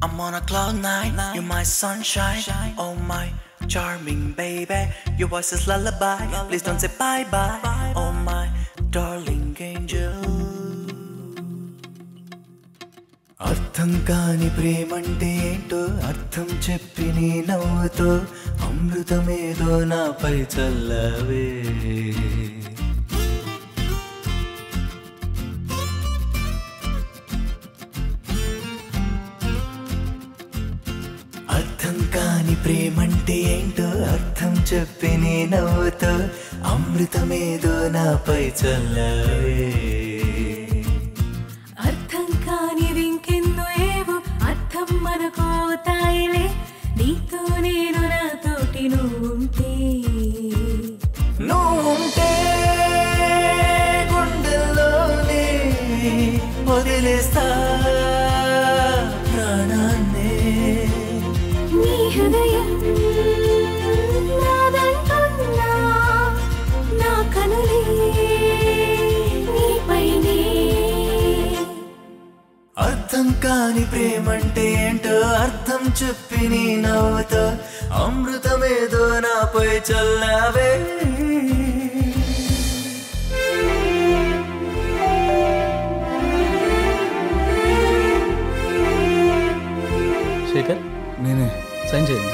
I'm on a cloud nine, you're my sunshine. Oh my charming baby, your voice is lullaby. Please don't say bye bye. Oh my darling angel. అర్థం కాని ప్రేమంటే ఏంటో అర్థం చెప్పి నీ నవ్వుతో అమృతమేదో నాపై చల్లవే. అర్థం కాని ప్రేమంటే ఏంటో అర్థం చెప్పి నీ నవ్వుతో అమృతమేదో నాపై చల్లవే. అర్థం కానివి ఇంకెన్నో ఏవో అర్థం మనకు అవుతాయిలే, నీతో నేను నాతోటి నువ్వుంటే. నువ్వుంటే గుండెల్లోనే వదిలేస్తా ప్రాణాన్నే. నీ హృదయం నాదంటున్నా, నా కనులే నీపైనే. అర్థం కాని ప్రేమంటే ఏంటో అర్థం చెప్పి నీ నవ్వుతో అమృతమేదో నాపై చల్లావే. శేఖర్ నేనే సైన్ చేయండి.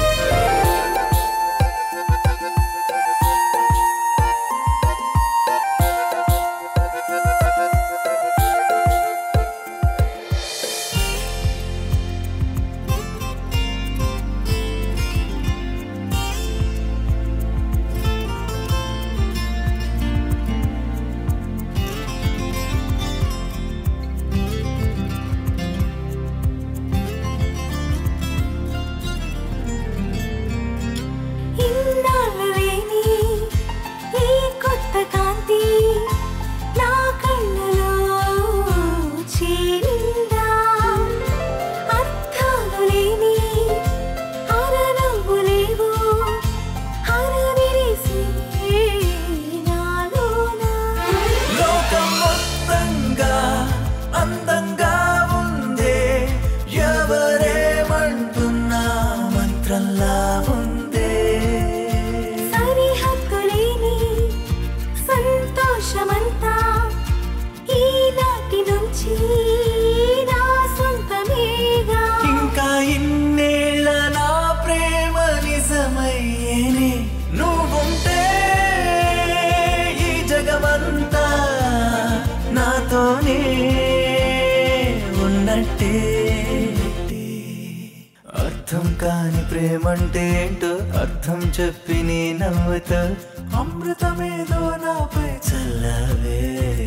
అర్థం కాని ప్రేమంటే ఏంటో అర్థం చెప్పి నీ నవ్వుతో అమృతమేదో నాపై చల్లవే.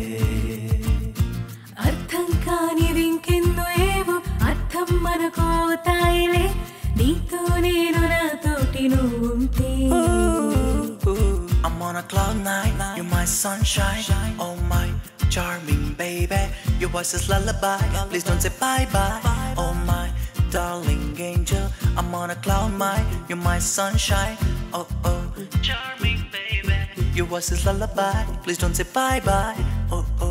అర్థం కానివి ఇంకెన్నో ఏవో అర్థం మనకు అవుతాయిలే, నీతో నేను నాతోటి నువ్వుంటే. I'm on a cloud nine, you're my sunshine. Oh my charming baby, your voice is lullaby. Please don't say bye bye. Oh my darling angel, I'm on a cloud nine, you're my sunshine. Oh oh charming baby, your voice is lullaby. Please don't say bye bye. Oh